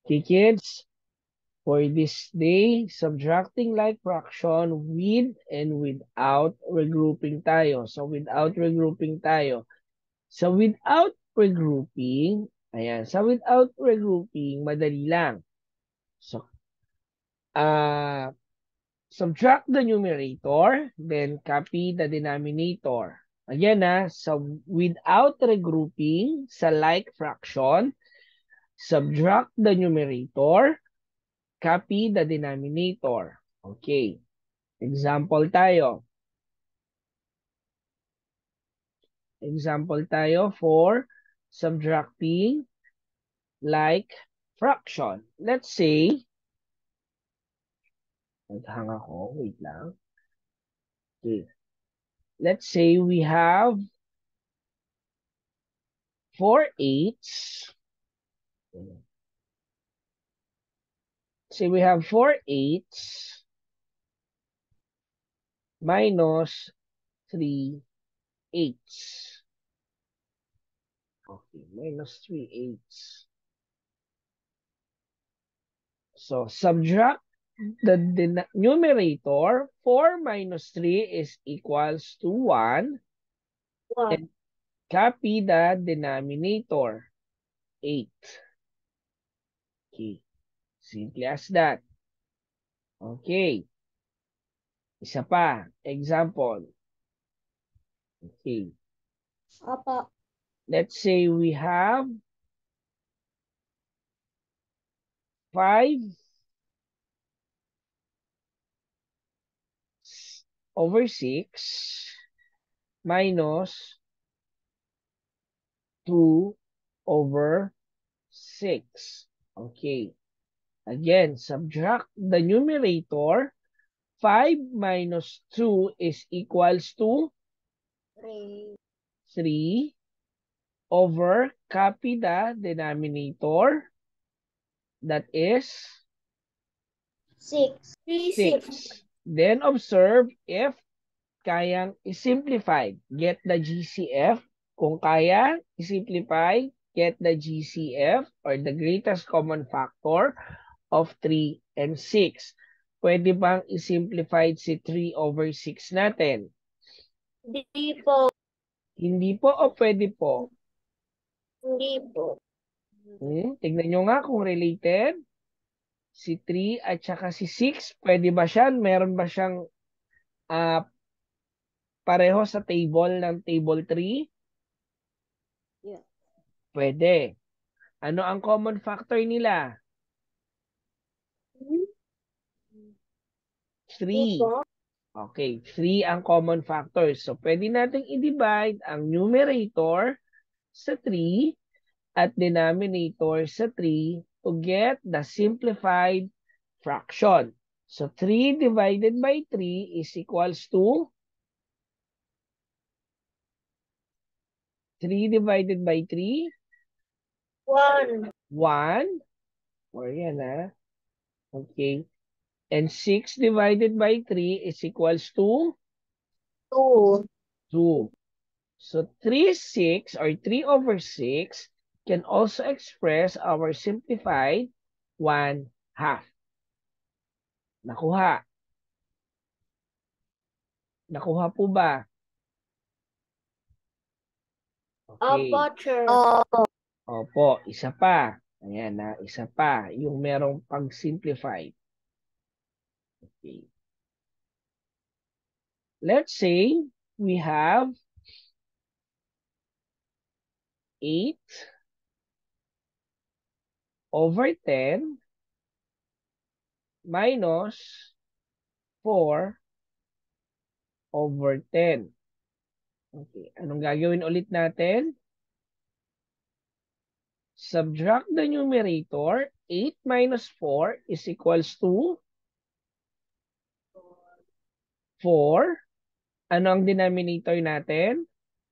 Okay, kids, for this day, subtracting like fraction with and without regrouping tayo. So, without regrouping tayo. So, without regrouping, ayan, sa without regrouping, madali lang. So, subtract the numerator, then copy the denominator. Again, so without regrouping sa like fraction, subtract the numerator, copy the denominator. Okay. Example tayo. Example tayo for subtracting like fraction. Let's say, naghang ako, wait lang. Okay. Let's say we have 4/8. Say we have 4/8 minus 3/8. Okay, minus 3/8. So subtract the numerator. 4 minus 3 is equals to 1. And copy the denominator. 8. Okay. Simple as that. Okay. Isa pa. Example. Okay. Apa. Let's say we have 5/6 minus 2/6. Okay. Again, subtract the numerator. 5 minus 2 is equals to 3 over copy the denominator. That is 6. 6. Then observe if kayang i-simplify. Get the GCF. Kung kaya, i-simplify, get the GCF or the greatest common factor of 3 and 6. Pwede bang i-simplify si 3/6 natin? Hindi po. Hindi po o pwede po? Hindi po. Tignan nyo nga kung related. Si 3 at saka si 6, pwede ba siya? Meron ba siyang pareho sa table ng table 3? Yeah. Pwede. Ano ang common factor nila? 3. Okay, 3 ang common factor. So, pwede natin i-divide ang numerator sa 3 at denominator sa 3 to get the simplified fraction. So, 3 divided by 3 is equals to 3 divided by 3? 1. 1. O yan Okay. And 6 divided by 3 is equals to 2. 2. So 3/6 or 3/6 can also express our simplified 1/2. Nakuha. Nakuha po ba? Okay. Opo, sir. Opo. Opo, isa pa. Ayan isa pa. Yung merong pag-simplified. Okay. Let's say we have 8/10 minus 4/10. Okay, anong gagawin ulit natin? Subtract the numerator. 8 minus 4 is equals to 4. Ano ang denominator natin?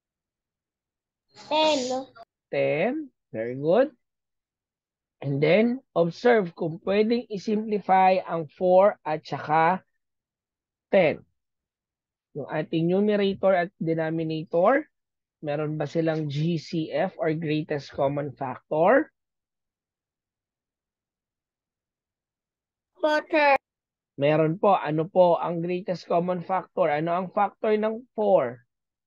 10. 10. Very good. And then, observe kung pwedeng i-simplify ang 4 at saka 10. Yung ating numerator at denominator, meron ba silang GCF or greatest common factor? Butter. Meron po. Ano po ang greatest common factor? Ano ang factor ng 4?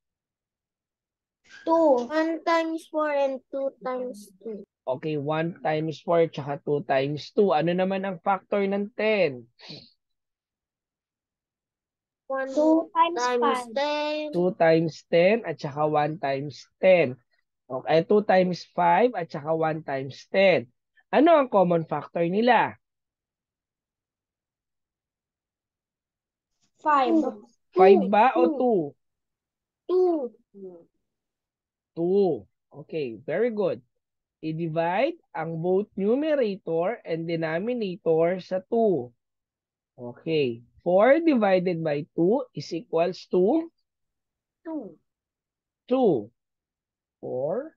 2. 1 times 4 and 2 times 2. Okay, 1 times 4 tsaka 2 times 2. Ano naman ang factor ng 10? 2 times 10. 2 times 10 at saka 1 times 10. Okay, 2 times 5 at saka 1 times 10. Ano ang common factor nila? 5. 5 ba o 2? 2. 2. Okay, very good. I-divide ang both numerator and denominator sa 2. Okay. 4 divided by 2 is equals to 2. 2. 4,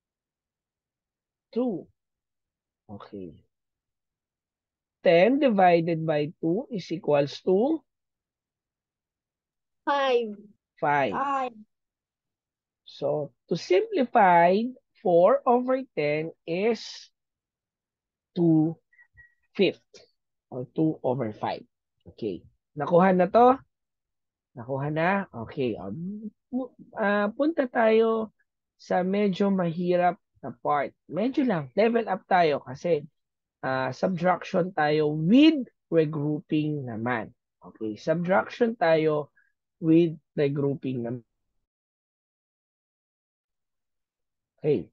2. Okay. 10 divided by 2 is equals to 5. 5. 5. So, to simplify, 4 over 10 is 2/5 or 2 over 5. Okay. Nakuha na to? Nakuha na? Okay. Punta tayo sa medyo mahirap na part. Medyo lang. Level up tayo kasi subtraction tayo with regrouping naman. Okay. Subtraction tayo with regrouping naman. Okay.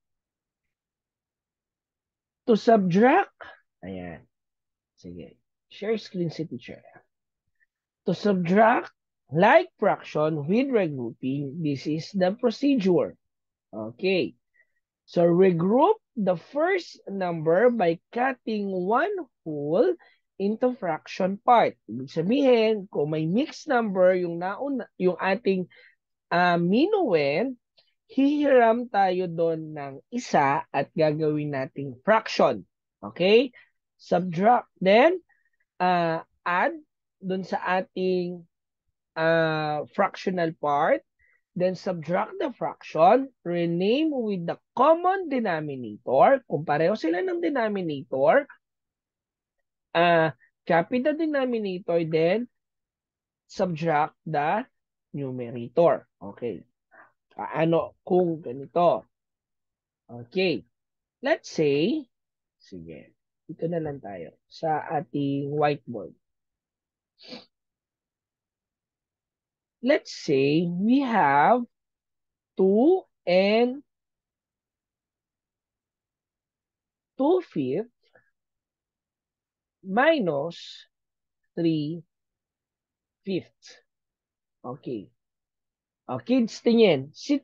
To subtract, ayan. Sige. Share screen si teacher. To subtract like fraction with regrouping, this is the procedure. Okay. So regroup the first number by cutting one whole into fraction part. Ibig sabihin, kung may mixed number yung yung ating minuend, hihiram tayo doon ng isa at gagawin nating fraction. Okay? Subtract. Then, add doon sa ating fractional part. Then, subtract the fraction. Rename with the common denominator. Kung pareho sila ng denominator, copy the denominator, then subtract the numerator. Okay. Ano kung ganito? Okay. Let's say, sige, ito na lang tayo sa ating whiteboard. Let's say we have 2 and 2/5 minus 3/5. Okay. O, kids, tingin. Si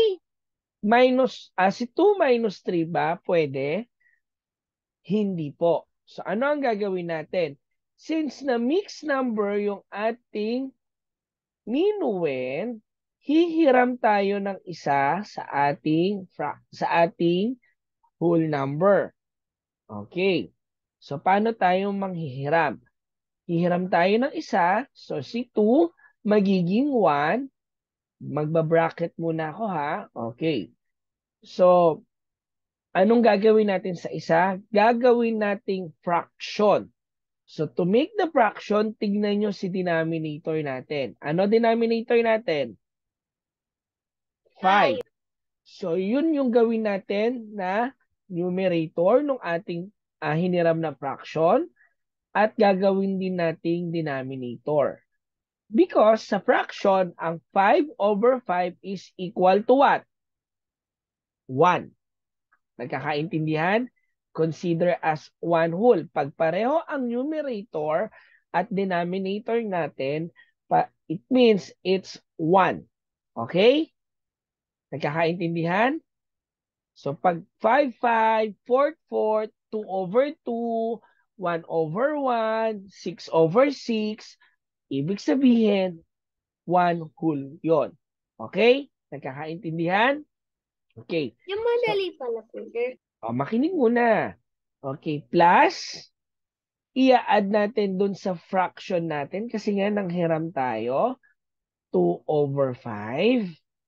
2 minus 3 ba pwede? Hindi po. So, ano ang gagawin natin? Since na mixed number yung ating minuend, hihiram tayo ng isa sa ating whole number. Okay. So, paano tayo manghihiram? Hihiram tayo ng isa. So, si 2 magiging 1. Magba-bracket muna ako ha. Okay. So, anong gagawin natin sa isa? Gagawin nating fraction. So, to make the fraction, tignan nyo si denominator natin. Ano denominator natin? 5. So, yun yung gawin natin na numerator ng ating hiniram na fraction at gagawin din nating denominator. Because sa fraction, ang 5 over 5 is equal to what? 1. Nagkakaintindihan? Consider as one whole. Pag pareho ang numerator at denominator natin, it means it's 1. Okay? Nagkakaintindihan? So, pag 5, 5, 4, 4, 2 over 2, 1 over 1, 6 over 6, ibig sabihin, 1 whole yon. Okay? Nagkakaintindihan? Okay. Yung madali pala, Peter. Makinig muna. Okay. Plus, i-add natin dun sa fraction natin kasi nga nanghiram tayo. 2 over 5.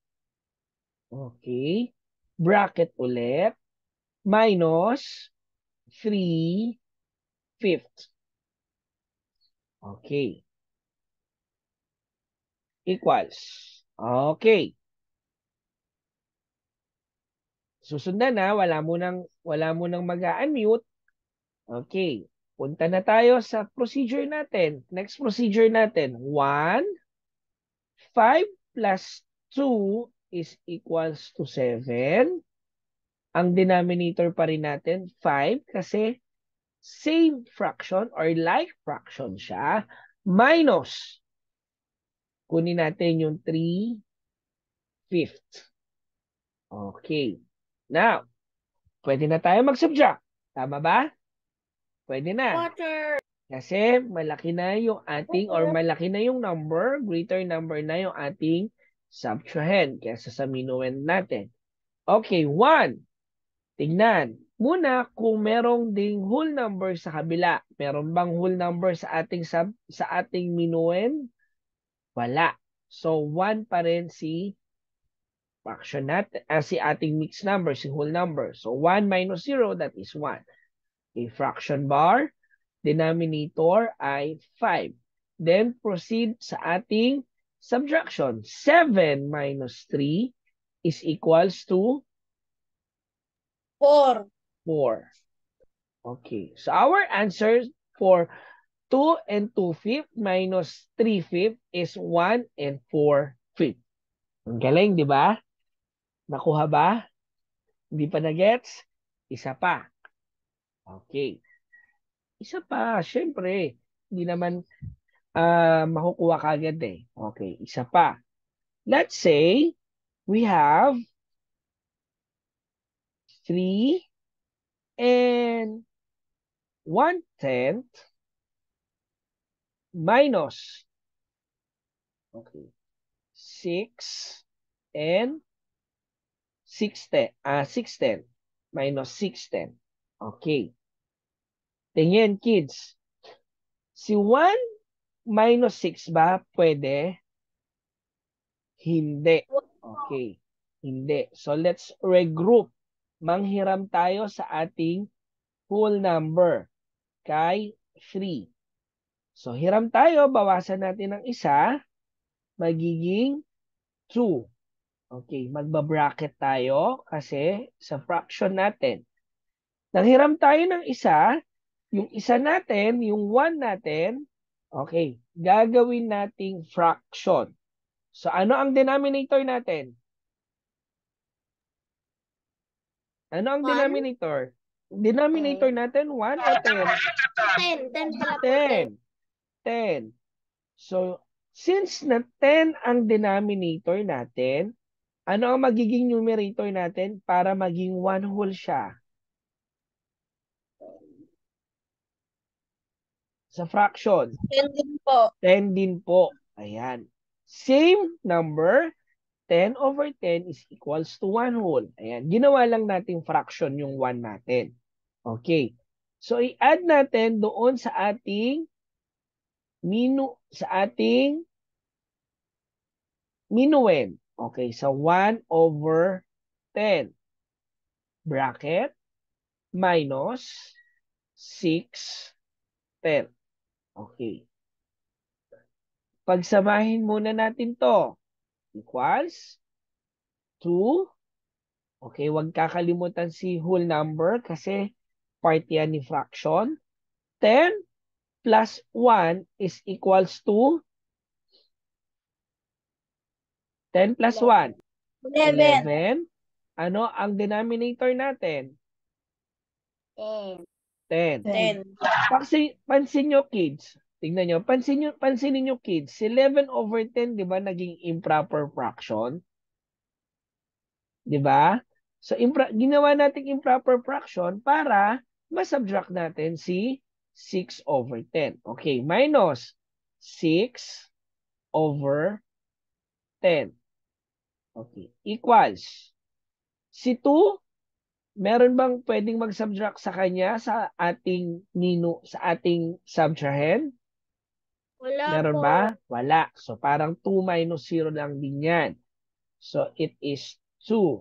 Okay. Bracket ulit. Minus 3/5. Okay. Equals. Okay. Susundan na, wala mo nang mag-unmute. Okay. Punta na tayo sa procedure natin. Next procedure natin. 1, 5 plus 2 is equals to 7. Ang denominator pa rin natin, 5, kasi same fraction or like fraction siya. Minus, kunin natin yung 3/5. Okay. Now, pwede na tayo mag-subtract. Tama ba? Pwede na. Water. Kasi malaki na yung ating or malaki na yung number, greater number na yung ating subtrahend kaysa sa minuend natin. Okay, 1. Tignan. Muna kung merong ding whole number sa kabila. Meron bang whole number sa ating minuend? Wala. So 1 pa rin si fraction natin, si ating mixed number, si whole number. So 1 minus 0, that is 1. A fraction bar, denominator ay 5. Then proceed sa ating subtraction. 7 minus 3 is equals to 4. 4. Okay. So our answer for 2 and 2/5 minus 3/5 is 1 and 4/5. Ang galing, di ba? Nakuha ba? Hindi pa na-gets? Isa pa. Okay. Isa pa, syempre. Hindi naman makukuha kagad eh. Okay, isa pa. Let's say we have 3 and 1/10 minus 6 and 6/10 minus 6/10. Okay. Tingin kids. Si 1 minus 6 ba pwede? Hindi. Okay. Hindi. So let's regroup. Manghiram tayo sa ating whole number kay 3. So hiram tayo, bawasan natin ng isa, magiging 2. Okay, magbabracket tayo kasi sa fraction natin. Nanghiram tayo ng isa, yung isa natin, yung 1 natin, okay, gagawin nating fraction. So ano ang denominator natin? Ano ang 1. denominator? Denominator natin 1 o 10? 10. 10 pala po. 10. 10. So, since na 10 ang denominator natin, ano ang magiging numerator natin para maging 1 whole siya? Sa fraction. 10 din po. 10 din po. Ayan. Same number, 10 over 10 is equals to 1 whole. Ayan. Ginawa lang natin fraction yung 1 natin. Okay. So, i-add natin doon sa ating minuend. Okay. So, 1 over 10 bracket minus 6/10. Okay. Pagsamahin muna natin to. Equals 2. Okay, huwag kakalimutan si whole number kasi part yan ni fraction. 10 plus 1 is equals to 10 plus 1. 11. 11. Ano ang denominator natin? 10. 10. 10. Pansin nyo kids. Tingnan nyo. Pansinin nyo kids. 11 over 10, di ba, naging improper fraction? Di ba? So, ginawa natin improper fraction para masubtract natin si 6 over 10. Okay, minus 6 over 10. Okay, equals. Si 2, meron bang pwedeng mag-subtract sa kanya sa ating subtrahend? Wala Meron po. ba? Wala. So, parang 2 minus 0 lang din yan. So, it is 2.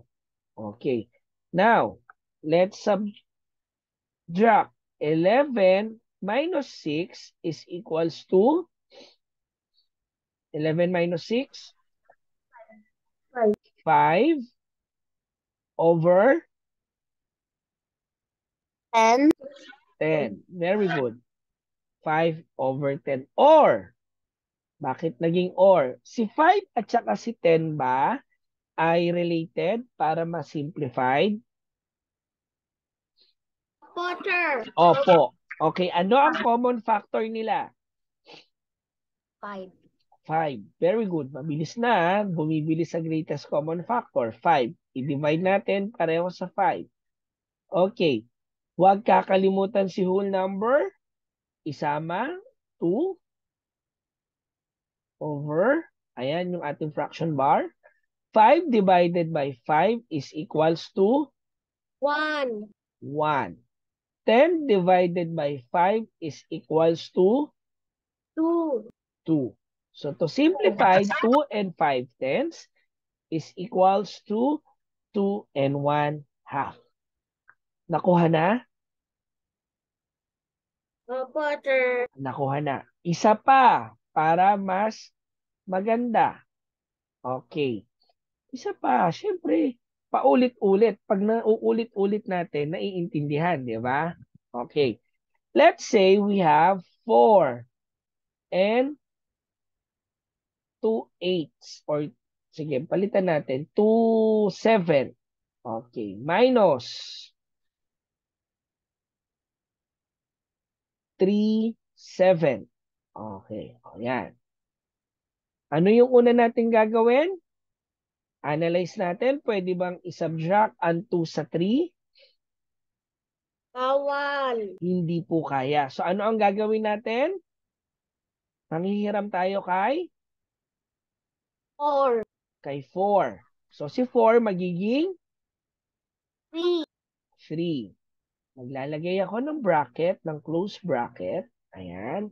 Okay. Now, let's subtract 11 minus 6 is equals to 11 minus 6? 5 over 10. 10. Very good. 5 over 10. Or, bakit naging or? Si 5 at saka si 10 ba ay related para ma-simplified? Potter. Opo. Okay, ano ang common factor nila? 5. 5. Very good. Mabilis na. Bumibili sa greatest common factor. 5. I-divide natin pareho sa 5. Okay. Huwag kakalimutan si whole number. Isama 2 over, ayan yung ating fraction bar. 5 divided by 5 is equals to 1. 1. 10 divided by 5 is equals to 2. 2. So to simplify, 2 and 5 tenths is equals to 2 and 1 half. Nakuha na? Potter. Nakuha na. Isa pa para mas maganda. Okay. Isa pa, syempre, paulit-ulit. Pag nauulit-ulit natin, naiintindihan, di ba? Okay. Let's say we have 4 and 2 eighths. Or, sige, palitan natin. 2 7. Okay. Minus 3 7. Okay. O, yan. Ano yung una natin gagawin? Analyze natin. Pwede bang isubtract ang 2 sa 3? Bawal. Hindi po kaya. So ano ang gagawin natin? Manghihiram tayo kay 4. 4. So si 4 magiging 3. 3. Maglalagay ako ng bracket, ng close bracket. Ayan.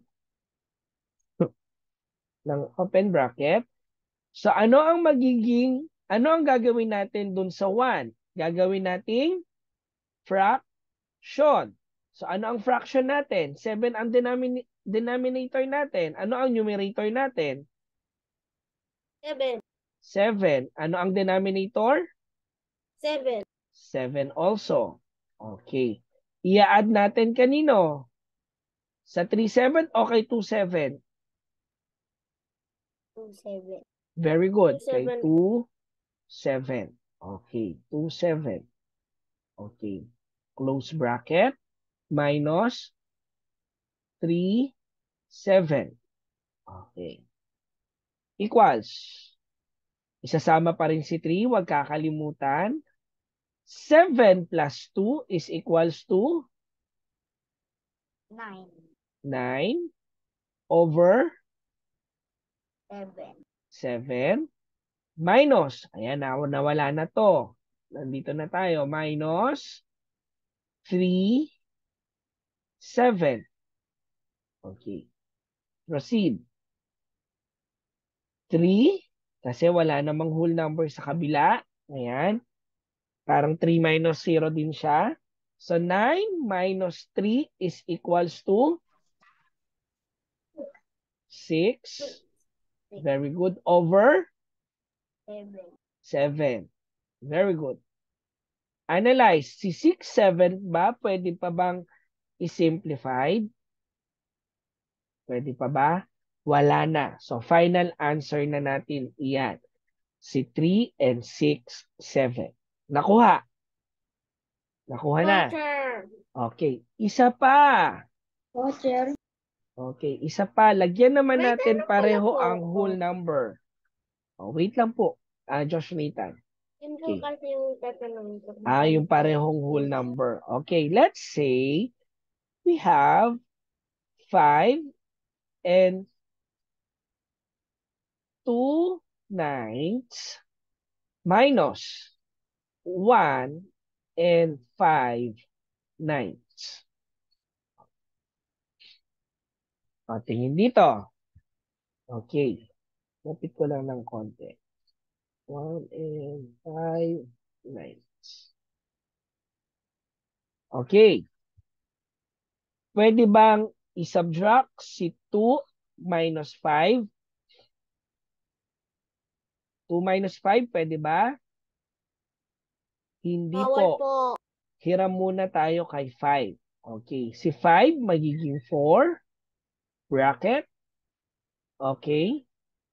Ng open bracket. So ano ang gagawin natin dun sa 1? Gagawin nating fraction. So ano ang fraction natin? 7 ang denominator natin. Ano ang numerator natin? 7. 7. Ano ang denominator? 7. 7 also. Okay. I-add natin kanino? Sa 3-7 o kay 2-7? 7. Very good. Kay 7. 2-7. Okay. 2-7. Okay. Close bracket. Minus 3-7. Okay. Equals. Isasama pa rin si 3. Huwag kakalimutan. 7 plus 2 is equals to 9. 9 over 7. 7 minus, ayan, nawala na to. Nandito na tayo, minus 3, 7. Okay. Proceed. 3, kasi wala namang whole number sa kabila. Ayan. Parang 3 minus 0 din siya. So 9 minus 3 is equals to 6. Very good. Over 7. 7. Very good. Analyze. Si 6, 7 ba? Pwede pa bang i-simplified? Pwede pa ba? Wala na. So, final answer na natin iyan. Si 3 and 6, 7. Nakuha. Nakuha na. Potter. Okay. Isa pa. Potter. Okay. Isa pa. Lagyan naman May natin tanong pala pareho po ang ako. whole number. Oh, wait lang po. Josh Nathan. Yun po Okay. kasi yung tatanungin ko. Yung parehong whole number. Okay. Let's say we have 5 and 2 ninths minus 1 and 5 ninths. O, tingin dito. Okay. Lapit ko lang ng konti. 1 and 5 ninths. Okay. Pwede bang i-subtract si 2 minus 5. 2 minus 5, pwede ba? Hindi Bawal po. po. Hiram muna tayo kay 5. Okay. Si 5 magiging 4. Bracket. Okay.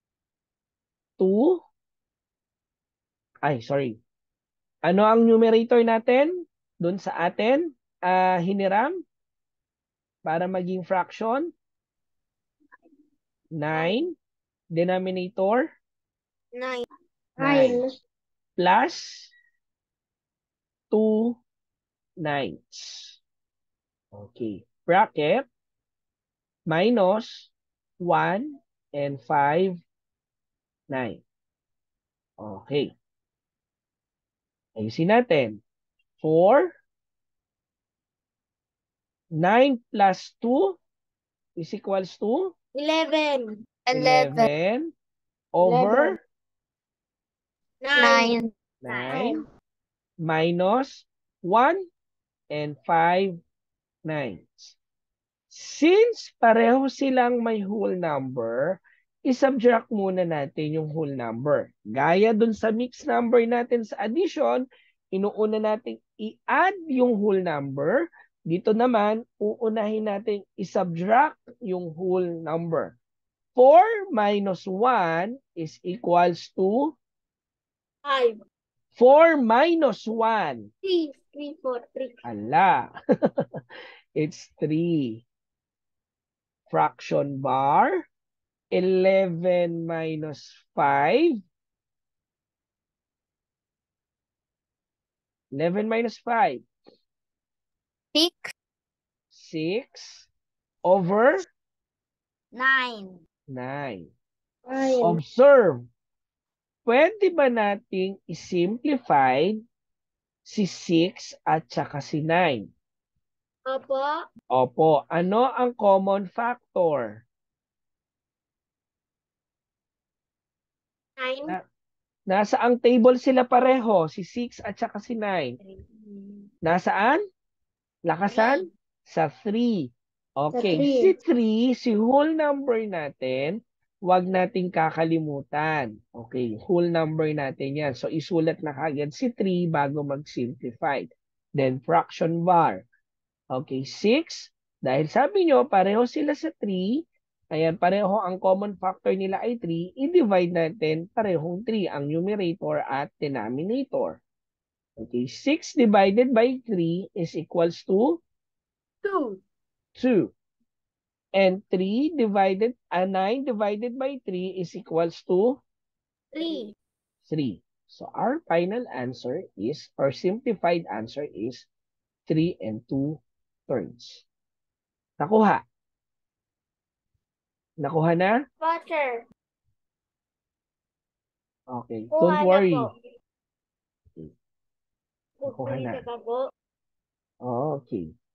2. Ay, sorry. Ano ang numerator natin? Doon sa atin, hiniram para maging fraction. 9. Denominator, 9. 9. Plus 2 nines. Okay. Bracket, minus 1 and 5, 9. Okay. Ayusin natin. 4, 9 plus 2 is equals to 11. 11 over 9. 9 minus 1 and 5 nines. Since pareho silang may whole number, i-subtract muna natin yung whole number. Gaya dun sa mixed number natin sa addition, inuuna natin i-add yung whole number. Dito naman, uunahin natin i-subtract yung whole number. 4 minus 1 is equals to 5. 4 minus 1. 3. 3, 4, 3. Ala. It's 3. Fraction bar. 11 minus 5. 11 minus 5. 6. 6 over 9. 9. 9. Observe. Pwede ba nating i-simplify si 6 at saka si 9? Opo. Opo. Ano ang common factor? 9. Nasa ang table sila pareho, si 6 at saka si 9. Nasaan? Lakasan? Sa 3. Okay, si 3, si whole number natin, wag nating kakalimutan. Okay, whole number natin yan. So, isulat na kagad si 3 bago mag-simplify. Then, fraction bar. Okay, 6. Dahil sabi nyo, pareho sila sa 3. Ayan, pareho ang common factor nila ay 3. I-divide natin parehong 3 ang numerator at denominator. Okay, 6 divided by 3 is equals to 2. 2. And 9 divided by 3 is equals to 3. 3. So our final answer is, or simplified answer is 3 and 2 thirds. Nakuha? Nakuha na? Water. Okay, Kuha don't na worry. po. Okay. Nakuha na. Kukulit ka po. Okay.